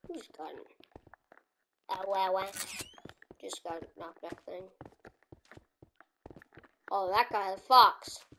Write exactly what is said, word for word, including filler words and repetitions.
Who's got it? Ah, wow, wow. Just got a knockback thing. Oh, that guy, the fox.